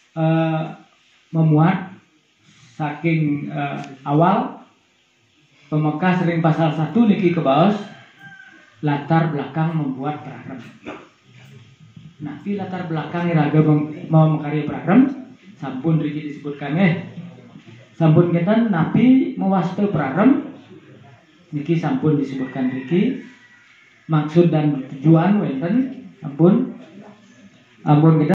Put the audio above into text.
memuat saking awal Pemeka sering pasal 1 niki ke baos latar belakang membuat prakrem. Napi latar belakang iraga mau mengkarya prakrem sampun riki disebutkan sampun kita napi mewaste prakrem niki sampun disebutkan riki maksud dan tujuan wenten ampun kita